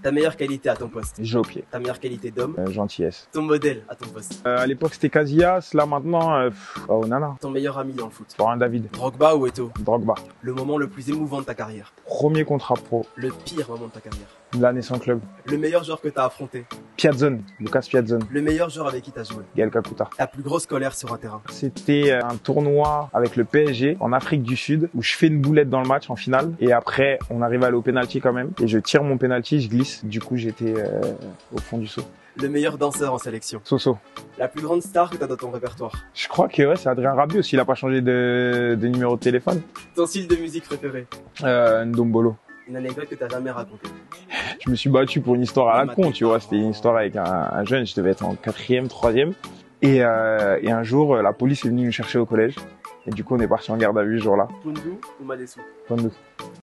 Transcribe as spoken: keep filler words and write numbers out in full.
Ta meilleure qualité à ton poste. Jeu au pied. Ta meilleure qualité d'homme. Euh, gentillesse. Ton modèle à ton poste. Euh, à l'époque, c'était Casillas. Là, maintenant, euh, pff, oh nana. Ton meilleur ami dans le foot. Florian David. Drogba ou Eto'o. Drogba. Le moment le plus émouvant de ta carrière. Premier contrat pro. Le pire moment de ta carrière. L'année sans club. Le meilleur joueur que t'as affronté. Piazzone. Lucas Piazzone. Le meilleur joueur avec qui t'as joué. Gaël Kakuta. Ta plus grosse colère sur un terrain. C'était un tournoi avec le P S G en Afrique du Sud où je fais une boulette dans le match en finale et après on arrive à aller au penalty quand même et je tire mon penalty, je glisse. Du coup j'étais euh, au fond du seau. Le meilleur danseur en sélection. Soso. La plus grande star que t'as dans ton répertoire. Je crois que ouais, c'est Adrien Rabiot s'il a pas changé de, de numéro de téléphone. Ton style de musique préféré. Euh, Ndombolo. Une anecdote que t'as jamais racontée. Je me suis battu pour une histoire à la con, tu vois. C'était une histoire avec un, un jeune, je devais être en quatrième, troisième. Et, euh, et un jour, la police est venue nous chercher au collège. Et du coup, on est parti en garde à vue ce jour-là. Poundou ou Madessou. Poundou.